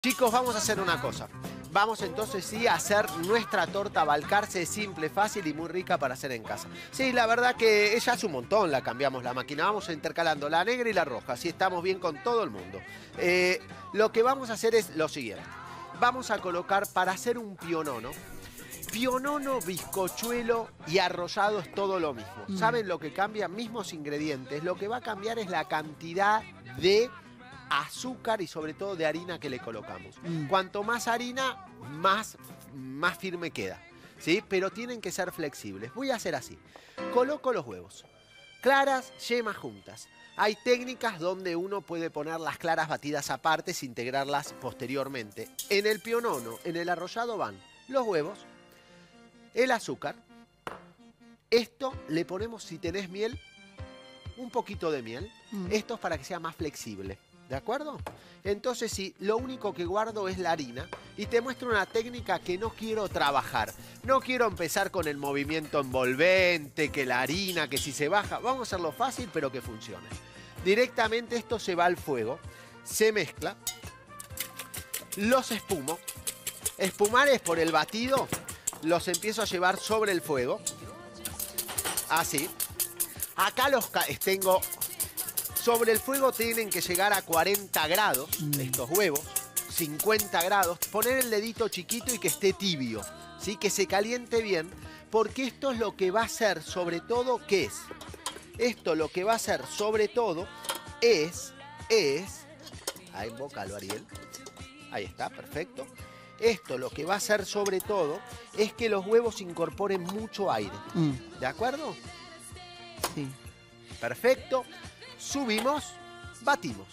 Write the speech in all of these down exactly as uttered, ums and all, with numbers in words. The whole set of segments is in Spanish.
Chicos, vamos a hacer una cosa. Vamos entonces sí a hacer nuestra torta Balcarce, simple, fácil y muy rica para hacer en casa. Sí, la verdad que ella hace un montón la cambiamos la máquina. Vamos intercalando la negra y la roja, así estamos bien con todo el mundo. Eh, lo que vamos a hacer es lo siguiente. Vamos a colocar para hacer un pionono. Pionono, bizcochuelo y arrollado es todo lo mismo. Mm. ¿Saben lo que cambia? Mismos ingredientes. Lo que va a cambiar es la cantidad de azúcar y sobre todo de harina que le colocamos. Mm. Cuanto más harina, más, más firme queda, ¿sí? Pero tienen que ser flexibles. Voy a hacer así. Coloco los huevos. Claras, yemas juntas. Hay técnicas donde uno puede poner las claras batidas aparte e integrarlas posteriormente. En el pionono, en el arrollado van los huevos, el azúcar. Esto le ponemos, si tenés miel, un poquito de miel. Mm. Esto es para que sea más flexible. ¿De acuerdo? Entonces sí, lo único que guardo es la harina y te muestro una técnica que no quiero trabajar. No quiero empezar con el movimiento envolvente, que la harina, que si se baja. Vamos a hacerlo fácil, pero que funcione. Directamente esto se va al fuego, se mezcla, los espumo. Espumar es por el batido, los empiezo a llevar sobre el fuego. Así. Acá los tengo... Sobre el fuego tienen que llegar a cuarenta grados, mm. estos huevos, cincuenta grados. Poner el dedito chiquito y que esté tibio, ¿sí? Que se caliente bien, porque esto es lo que va a hacer sobre todo, ¿qué es? Esto lo que va a hacer sobre todo es, es... Ahí, invócalo, Ariel. Ahí está, perfecto. Esto lo que va a hacer sobre todo es que los huevos incorporen mucho aire. Mm. ¿De acuerdo? Sí. Perfecto. Subimos, batimos.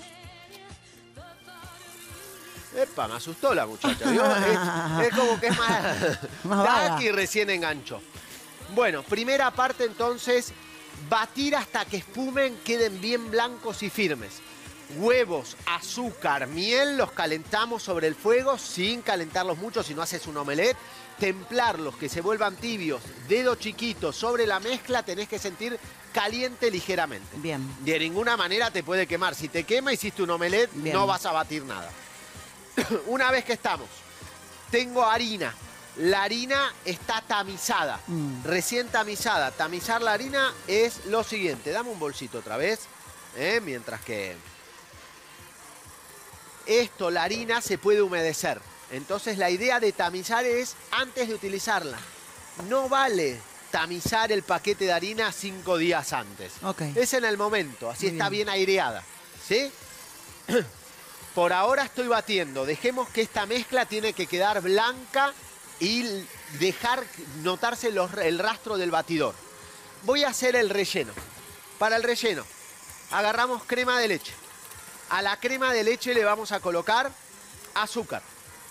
Epa, me asustó la muchacha. Es, es como que es más... más aquí recién enganchó. Bueno, primera parte entonces, batir hasta que espumen, queden bien blancos y firmes. Huevos, azúcar, miel, los calentamos sobre el fuego sin calentarlos mucho, si no haces un omelette. Templarlos, que se vuelvan tibios, dedo chiquito sobre la mezcla, tenés que sentir caliente ligeramente. Bien. De ninguna manera te puede quemar. Si te quema, hiciste un omelette, bien, no vas a batir nada. Una vez que estamos, tengo harina. La harina está tamizada, mm. recién tamizada. Tamizar la harina es lo siguiente. Dame un bolsito otra vez, ¿eh? Mientras que... Esto, la harina, se puede humedecer. Entonces la idea de tamizar es antes de utilizarla. No vale tamizar el paquete de harina cinco días antes. Okay. Es en el momento, así Muy está bien. bien aireada. ¿Sí? Por ahora estoy batiendo. Dejemos que esta mezcla tiene que quedar blanca y dejar notarse los, el rastro del batidor. Voy a hacer el relleno. Para el relleno, agarramos crema de leche. A la crema de leche le vamos a colocar azúcar.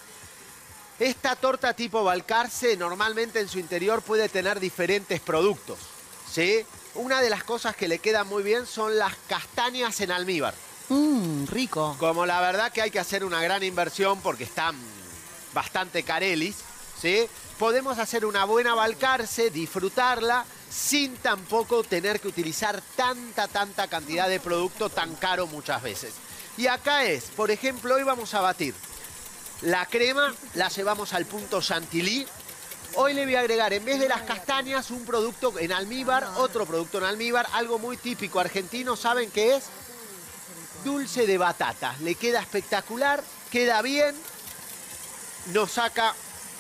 Esta torta tipo Balcarce normalmente en su interior puede tener diferentes productos, ¿sí? Una de las cosas que le quedan muy bien son las castañas en almíbar. Mmm, rico. Como la verdad que hay que hacer una gran inversión porque están bastante carelis, ¿sí? Podemos hacer una buena Balcarce, disfrutarla, sin tampoco tener que utilizar tanta, tanta cantidad de producto tan caro muchas veces. Y acá es, por ejemplo, hoy vamos a batir. La crema la llevamos al punto chantilly. Hoy le voy a agregar, en vez de las castañas, un producto en almíbar, otro producto en almíbar, algo muy típico argentino. ¿Saben qué es? Dulce de batata. Le queda espectacular, queda bien. Nos saca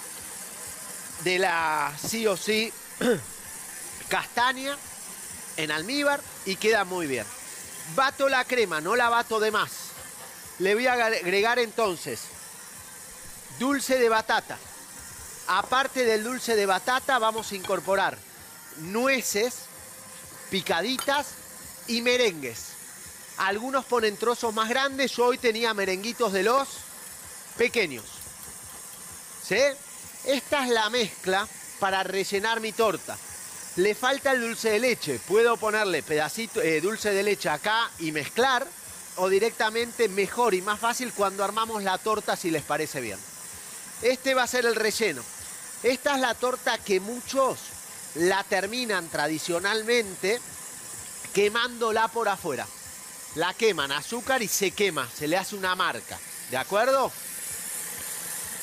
de la sí o sí castaña en almíbar y queda muy bien. Bato la crema, no la bato de más. Le voy a agregar entonces dulce de batata. Aparte del dulce de batata vamos a incorporar nueces picaditas y merengues. Algunos ponen trozos más grandes, yo hoy tenía merenguitos de los pequeños. ¿Sí? Esta es la mezcla para rellenar mi torta. Le falta el dulce de leche. Puedo ponerle pedacito eh, dulce de leche acá y mezclar, o directamente mejor y más fácil cuando armamos la torta, si les parece bien. Este va a ser el relleno. Esta es la torta que muchos la terminan tradicionalmente quemándola por afuera. La queman azúcar y se quema, se le hace una marca, ¿de acuerdo?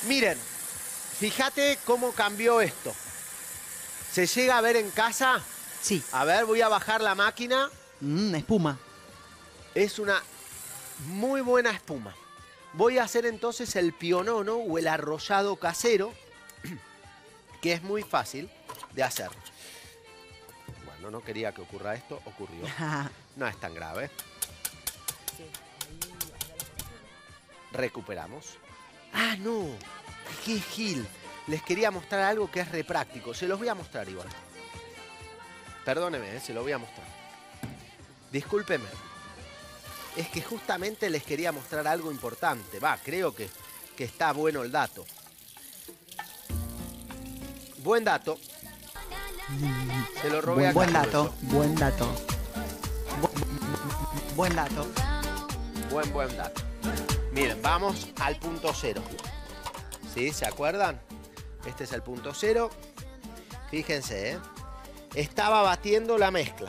Miren, fíjate cómo cambió esto. ¿Se llega a ver en casa? Sí. A ver, voy a bajar la máquina. Mm, espuma. Es una muy buena espuma. Voy a hacer entonces el pionono o el arrollado casero, que es muy fácil de hacer. Bueno, no quería que ocurra esto, ocurrió. No es tan grave. Recuperamos. Ah, no. Qué gil. Les quería mostrar algo que es re práctico. Se los voy a mostrar igual. Perdóneme, ¿eh? Se lo voy a mostrar. Discúlpeme. Es que justamente les quería mostrar algo importante. Va, creo que, que está bueno el dato. Buen dato. Se lo robé Buen, acá. buen dato, buen dato. Bu- buen dato. Buen, buen dato. Miren, vamos al punto cero. ¿Sí? ¿Se acuerdan? Este es el punto cero. Fíjense, ¿eh? Estaba batiendo la mezcla.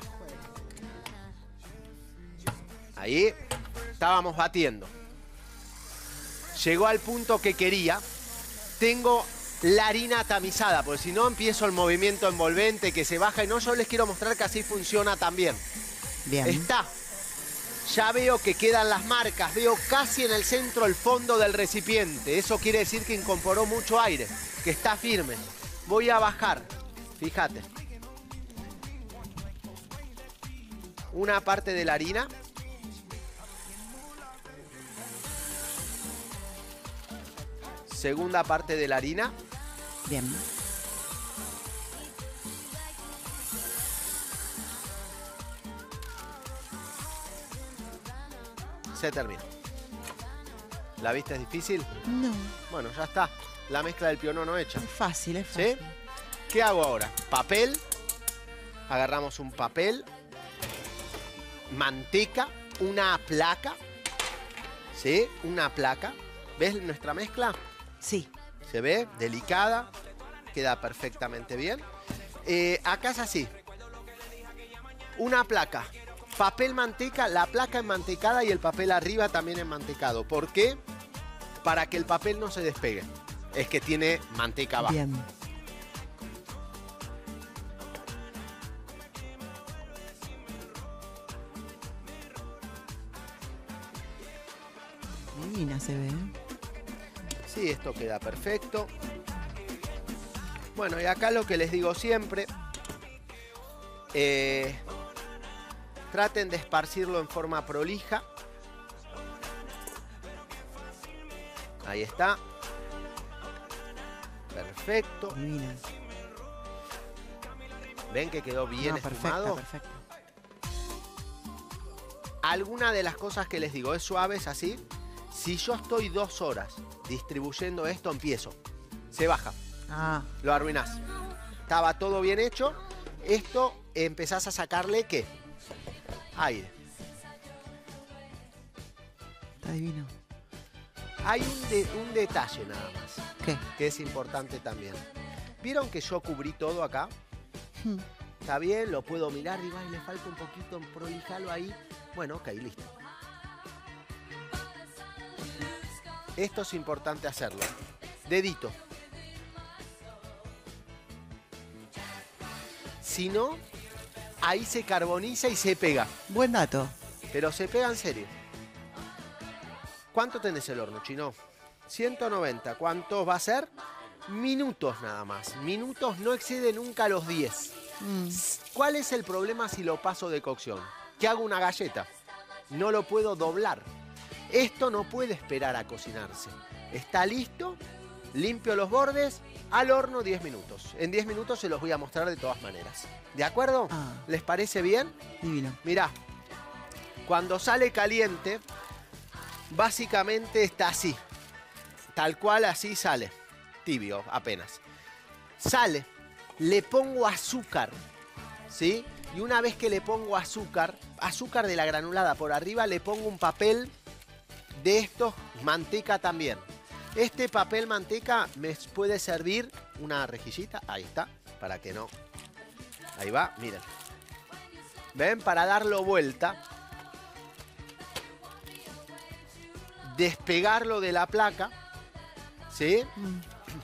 Ahí estábamos batiendo. Llegó al punto que quería. Tengo la harina tamizada, porque si no empiezo el movimiento envolvente que se baja y no, yo les quiero mostrar que así funciona también. Bien. Está. Ya veo que quedan las marcas, veo casi en el centro el fondo del recipiente. Eso quiere decir que incorporó mucho aire, que está firme. Voy a bajar, fíjate. Una parte de la harina. Segunda parte de la harina. Bien. Se terminó. ¿La vista es difícil? No, Bueno, ya está. La mezcla del pionono hecha. es fácil, es ¿Sí? fácil. ¿Qué hago ahora? Papel. Agarramos un papel. Manteca. Una placa. ¿Sí? Una placa. ¿Ves nuestra mezcla? Sí. Se ve delicada. Queda perfectamente bien. Eh, acá es así. Una placa. Papel manteca, la placa enmantecada y el papel arriba también enmantecado. ¿Por qué? Para que el papel no se despegue. Es que tiene manteca abajo. Bien. Divina se ve. ¿eh? Sí, esto queda perfecto. Bueno, y acá lo que les digo siempre, eh, traten de esparcirlo en forma prolija. Ahí está. Perfecto. Divina. ¿Ven que quedó bien No, perfecta, esfumado? perfecta. Alguna de las cosas que les digo, es suave, es así. Si yo estoy dos horas distribuyendo esto, empiezo. Se baja. Ah, Lo arruinás. Estaba todo bien hecho. Esto empezás a sacarle, ¿qué? Aire. está divino. Hay un, de- un detalle nada más, ¿Qué? que es importante también. ¿Vieron que yo cubrí todo acá? Hmm. Está bien, lo puedo mirar, digo, ay, le falta un poquito, prolijalo ahí. Bueno, ok, listo. Esto es importante hacerlo. Dedito. Si no, ahí se carboniza y se pega. Buen dato. Pero se pega en serio. ¿Cuánto tenés el horno, Chino? ciento noventa. ¿Cuánto va a ser? Minutos nada más. Minutos no excede nunca los diez. Mm. ¿Cuál es el problema si lo paso de cocción? Que hago una galleta. No lo puedo doblar. Esto no puede esperar a cocinarse. Está listo, limpio los bordes, al horno diez minutos. En diez minutos se los voy a mostrar de todas maneras. ¿De acuerdo? Ah. ¿Les parece bien? Divino. Mirá, cuando sale caliente, básicamente está así. Tal cual así sale. Tibio, apenas. Sale, le pongo azúcar, ¿sí? Y una vez que le pongo azúcar, azúcar de la granulada por arriba, le pongo un papel de estos, manteca también. Este papel manteca me puede servir una rejillita, ahí está, para que no... Ahí va, miren. ¿Ven? Para darlo vuelta. Despegarlo de la placa, ¿Sí? Mm.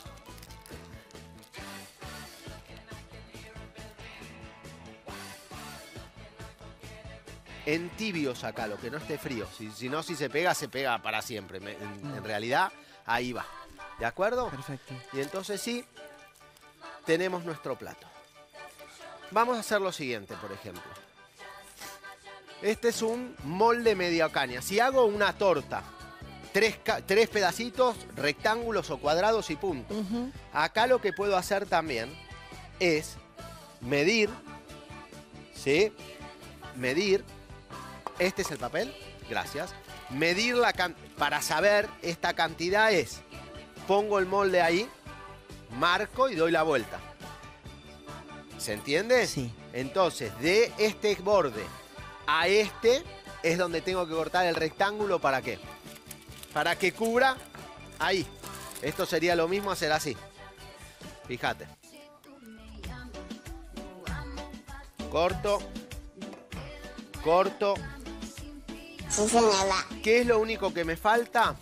En tibio sacalo, que no esté frío. Si, si no, si se pega, se pega para siempre. Me- en, en realidad, ahí va. ¿De acuerdo? Perfecto. Y entonces sí, tenemos nuestro plato. Vamos a hacer lo siguiente, por ejemplo. Este es un molde media caña. Si hago una torta, tres, ca- tres pedacitos, rectángulos o cuadrados y punto. Ujú. Acá lo que puedo hacer también es medir, ¿sí? Medir, este es el papel, gracias. Medir la can- para saber esta cantidad es, pongo el molde ahí, marco y doy la vuelta. ¿Se entiende? Sí. Entonces, de este borde a este es donde tengo que cortar el rectángulo, ¿para qué? Para que cubra ahí. Esto sería lo mismo hacer así. Fíjate. Corto. Corto. Sí, señora. ¿Qué es lo único que me falta?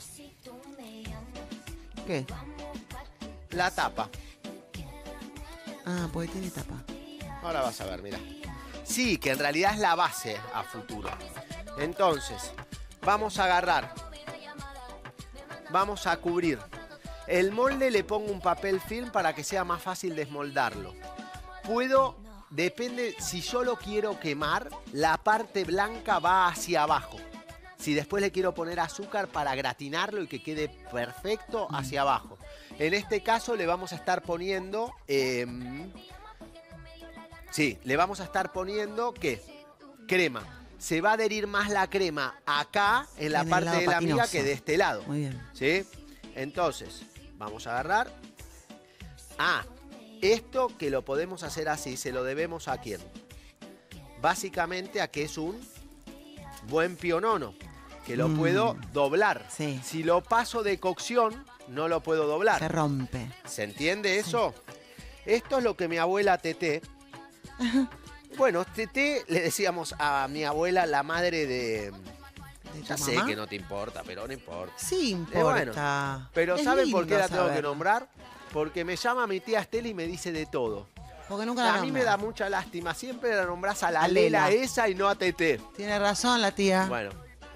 ¿Qué? La tapa. Ah, porque tiene tapa. Ahora vas a ver, mira. Sí, que en realidad es la base a futuro. Entonces, vamos a agarrar. Vamos a cubrir. El molde le pongo un papel film para que sea más fácil desmoldarlo. Puedo, depende, si yo lo quiero quemar, la parte blanca va hacia abajo. Si después le quiero poner azúcar para gratinarlo y que quede perfecto, hacia abajo. En este caso le vamos a estar poniendo... eh, sí, le vamos a estar poniendo, ¿qué? Crema. Se va a adherir más la crema acá, en la En el parte lado de la miga, patinoso. que de este lado. Muy bien. ¿Sí? Entonces, vamos a agarrar. Ah, esto que lo podemos hacer así, se lo debemos a quién. Básicamente a que es un buen pionono, que lo Mm. puedo doblar. Sí. Si lo paso de cocción, no lo puedo doblar. Se rompe. ¿Se entiende eso? Esto es lo que mi abuela Teté... Bueno, Teté le decíamos a mi abuela, la madre de... ¿De Ya tu sé mamá? que no te importa, pero no importa. Sí Eh, bueno, importa. Pero Es ¿saben por qué lindo la tengo que saber. nombrar? Porque me llama mi tía Estela y me dice de todo. Porque nunca la A mí me nombra. da mucha lástima. Siempre la nombrás a la A Lela. Lela esa y no a Teté. Tiene razón la tía. Bueno.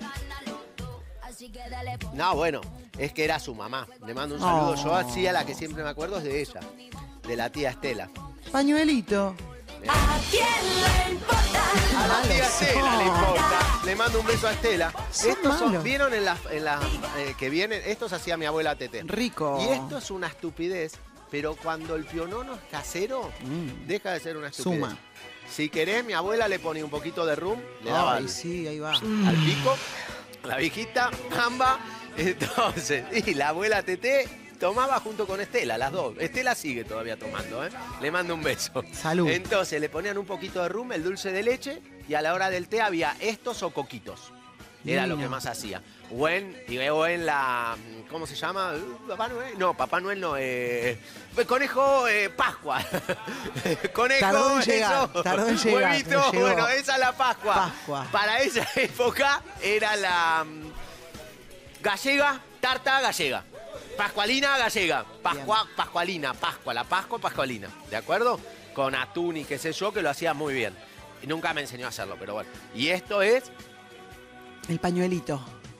No, bueno, es que era su mamá. Le mando un saludo. Oh. Yo así a la que siempre me acuerdo es de ella, de la tía Estela. Pañuelito. ¿A quién le importa? A la tía Malos Estela le son. importa. Le mando un beso a Estela. Son Estos son, malos. ¿vieron en las en las, eh, que vienen? Estos hacía mi abuela Teté. Rico. Y esto es una estupidez, pero cuando el pionono es casero, Mm. deja de ser una estupidez. Suma. Si querés, mi abuela le ponía un poquito de rum, le daba Ay, al, sí, ahí va. al pico, la viejita, jamba. Entonces, y la abuela Teté tomaba junto con Estela, las dos. Estela sigue todavía tomando, ¿eh? Le mando un beso. Salud. Entonces le ponían un poquito de rum, el dulce de leche, y a la hora del té había estos o coquitos. Era lo Divino. que más hacía. O en, y o en la... ¿Cómo se llama? ¿Papá Noel? No, Papá Noel no. Eh, conejo eh, Pascua. Conejo, Tardó en llegar, eso. tardó en llegar, Huevito, pero llegó. bueno, esa es la Pascua. Pascua. Para esa época era la mm, gallega, tarta gallega. Pascualina gallega. Pascua, pascualina, Pascua, la Pascua, pascualina. ¿De acuerdo? Con atún y qué sé yo, que lo hacía muy bien. Y nunca me enseñó a hacerlo, pero bueno. Y esto es... El pañuelito.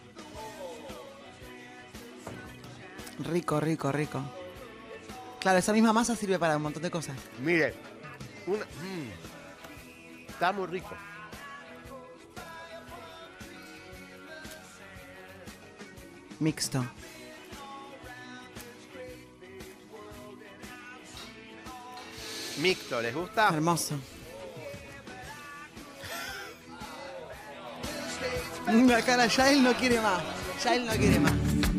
Rico, rico, rico. Claro, esa misma masa sirve para un montón de cosas. Mire, una, mm, está muy rico. Mixto. Mixto, ¿les gusta? Hermoso. La cara, ya él no quiere más. Ya él no quiere más.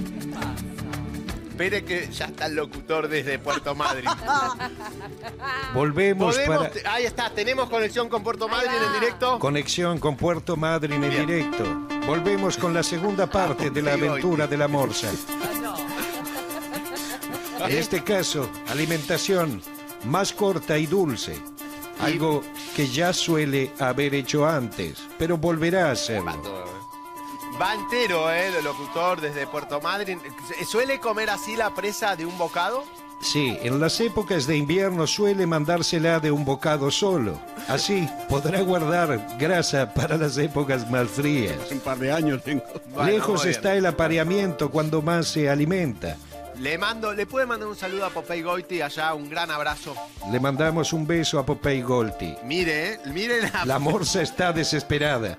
Espere que ya está el locutor desde Puerto Madryn. Volvemos ¿Podemos? para Ahí está, tenemos conexión con Puerto Madryn en directo. conexión con Puerto Madryn en Bien. directo. Volvemos con la segunda parte de la aventura de la morsa. En este caso, alimentación más corta y dulce. Algo que ya suele haber hecho antes, pero volverá a hacerlo. Va entero, ¿eh? El locutor desde Puerto Madryn. ¿Suele comer así la presa de un bocado? Sí, en las épocas de invierno suele mandársela de un bocado solo. Así podrá guardar grasa para las épocas más frías. Un par de años tengo. Bueno, Lejos muy está bien. el apareamiento cuando más se alimenta. Le mando, le puede mandar un saludo a Popeye Goiti allá, un gran abrazo. Le mandamos un beso a Popeye Golti. Mire, ¿eh? Mire la... La morsa está desesperada.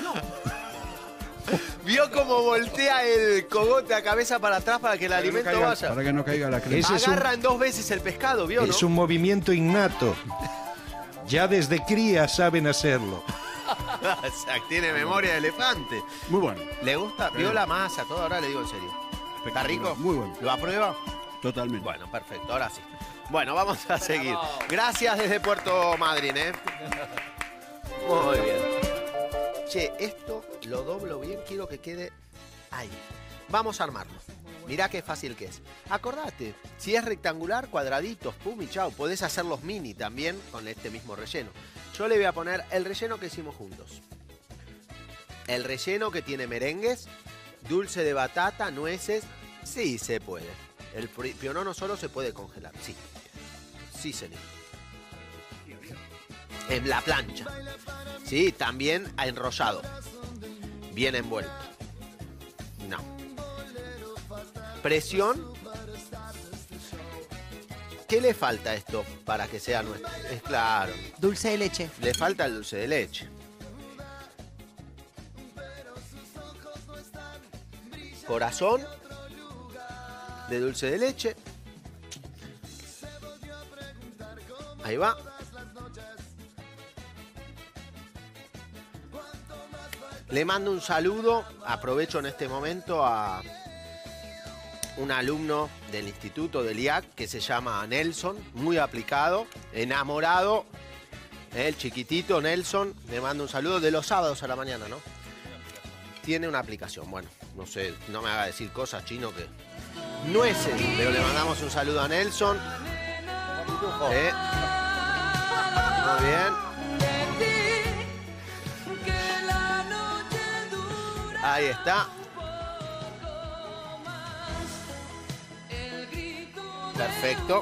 ¿Vio cómo voltea el cogote a cabeza para atrás para que el Para que no alimento caiga- vaya? Para que no caiga la crema. Ese es un- Agarran dos veces el pescado, ¿vio, Es no? un movimiento innato. Ya desde cría saben hacerlo. O sea, tiene memoria de elefante. Muy bueno. ¿Le gusta? ¿Vio Sí. la masa? Todo, ahora le digo en serio. ¿Está rico? Muy bueno. ¿Lo aprueba? Totalmente. Bueno, perfecto, ahora sí. Bueno, vamos a seguir. Gracias desde Puerto Madryn, ¿eh? Muy bien. Che, esto lo doblo bien, quiero que quede ahí. Vamos a armarlo. Mirá qué fácil que es. Acordate, si es rectangular, cuadraditos, pum y chau. Podés hacerlos mini también con este mismo relleno. Yo le voy a poner el relleno que hicimos juntos. El relleno que tiene merengues, dulce de batata, nueces. Sí, se puede. El pri- pionono solo se puede congelar, sí. Sí, señor. En la plancha. Sí, también enrollado. Bien envuelto. No. Presión. ¿Qué le falta a esto para que sea nuestro? Es claro. Dulce de leche. Le falta el dulce de leche. Corazón de dulce de leche. Ahí va. Le mando un saludo, aprovecho en este momento a un alumno del instituto del I A C que se llama Nelson, muy aplicado, enamorado, el chiquitito Nelson, le mando un saludo de los sábados a la mañana, ¿no? Tiene una aplicación, bueno, no sé, no me haga decir cosas chino que... Nueces, pero le mandamos un saludo a Nelson. Eh. Muy bien. Ahí está. Perfecto.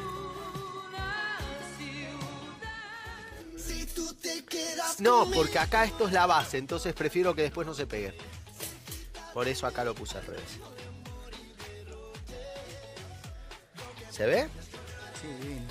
No, porque acá esto es la base, entonces prefiero que después no se pegue. Por eso acá lo puse al revés. ¿Se ve? Sí.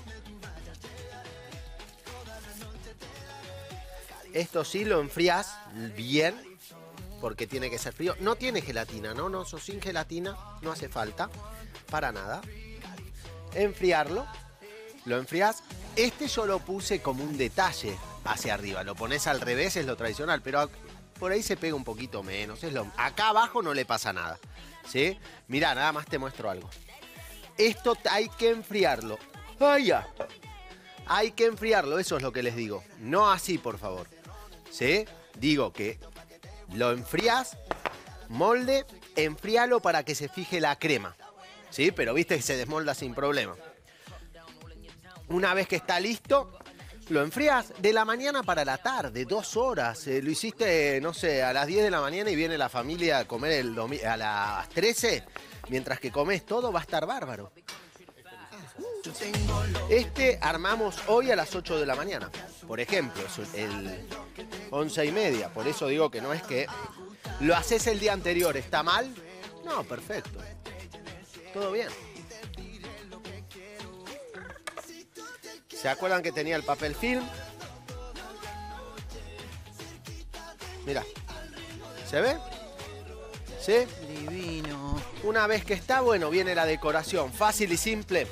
Esto sí lo enfrías bien, porque tiene que ser frío. No tiene gelatina, ¿no? No, sin gelatina no hace falta, para nada. Enfriarlo, lo enfrías. Este yo lo puse como un detalle hacia arriba. Lo pones al revés, es lo tradicional, pero por ahí se pega un poquito menos. Es lo... Acá abajo no le pasa nada, ¿sí? Mirá, nada más te muestro algo. Esto hay que enfriarlo. ¡Ay, ya! Hay que enfriarlo, eso es lo que les digo. No así, por favor. ¿Sí? Digo que lo enfrías, molde, enfríalo para que se fije la crema. ¿Sí? Pero viste que se desmolda sin problema. Una vez que está listo, lo enfrías de la mañana para la tarde, dos horas. Eh, lo hiciste, no sé, a las diez de la mañana y viene la familia a comer el domi- a las trece. Mientras que comes todo, va a estar bárbaro. Este armamos hoy a las ocho de la mañana, por ejemplo, es el once y media. Por eso digo que no es que lo haces el día anterior, ¿está mal? No, perfecto. Todo bien. ¿Se acuerdan que tenía el papel film? Mira. ¿Se ve? ¿Sí? Divino. Una vez que está, bueno, viene la decoración. Fácil y simple.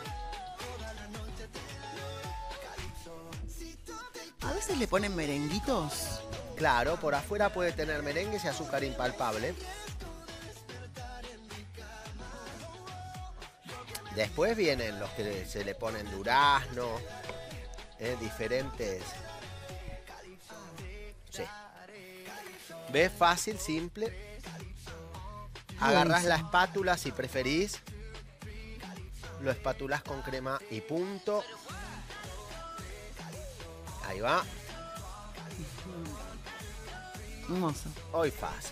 A veces le ponen merenguitos. Claro, por afuera puede tener merengues y azúcar impalpable. Después vienen los que se le ponen durazno, eh, diferentes. Sí. ¿Ves? Fácil, simple. Agarrás la espátula si preferís. Lo espatulás con crema y punto. Ahí va. Hermoso. Hoy fácil.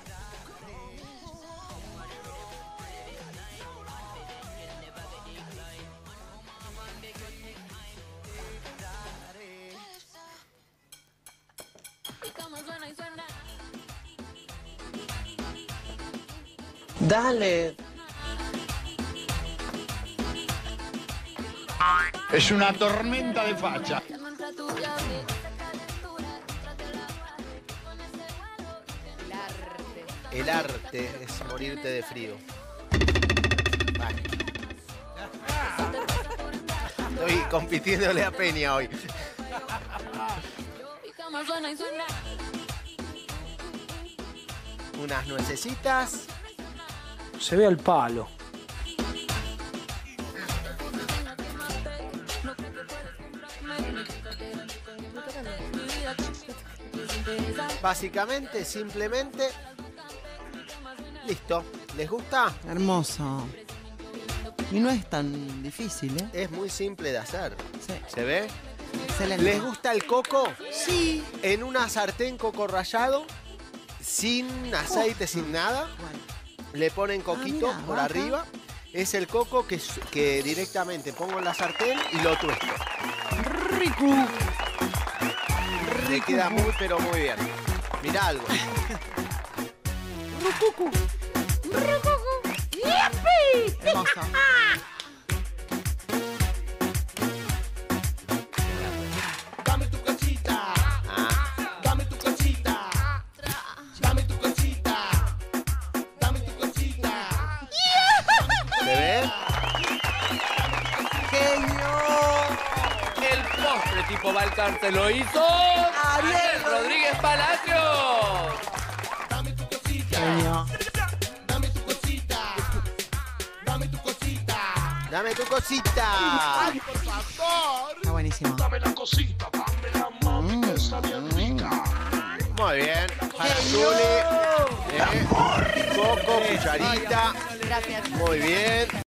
Dale. Es una tormenta de facha. El arte es morirte de frío. Vale. Estoy compitiéndole a Peña hoy. Unas nuecesitas. Se ve al palo. Básicamente, simplemente, listo. ¿Les gusta? Hermoso. Y no es tan difícil, ¿eh? Es muy simple de hacer. Sí. ¿Se ve? Excelente. ¿Les gusta el coco? Sí. En una sartén coco rallado, sin aceite, sin nada. Bueno. Le ponen coquito Ah, mira, por vaca. arriba. Es el coco que, que directamente pongo en la sartén y lo tuesto. Rico. Le queda muy, pero muy bien. Mirá algo. Rucucu. Rucucu. ¡Yipi! Hermoso. Dame tu cosita, Ah, dame tu cosita, dame tu cosita, dame tu cosita. ¿se ve? Genio. El postre tipo Balcarce lo hizo Ariel Rodríguez Palacio. Dame tu cosita, Genio. dame tu cosita, dame tu cosita. Dame tu cosita. Ay, por favor. Está buenísimo. Dame la cosita, dame la mami, que está bien rica. Muy bien. Para Zuli. Eh, coco, cucharita. Gracias. Muy bien.